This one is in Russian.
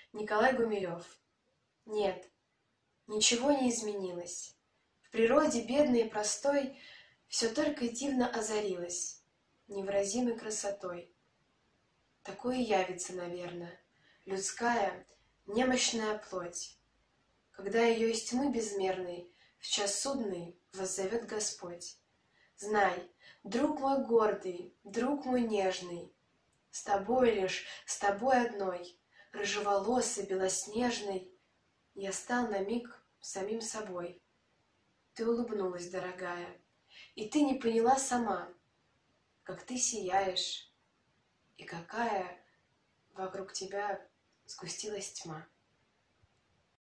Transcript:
Николай Гумилев. Нет, ничего не изменилось. В природе бедной и простой все только дивно озарилось невыразимой красотой. Такое явится, наверное, людская немощная плоть, когда ее из тьмы безмерной в час судный воззовет Господь. Знай, друг мой гордый, друг мой нежный, с тобой лишь, с тобой одной, рыжеволосый, белоснежный, я стал на миг самим собой. Ты улыбнулась, дорогая, и ты не поняла сама, как ты сияешь, и какая вокруг тебя сгустилась тьма.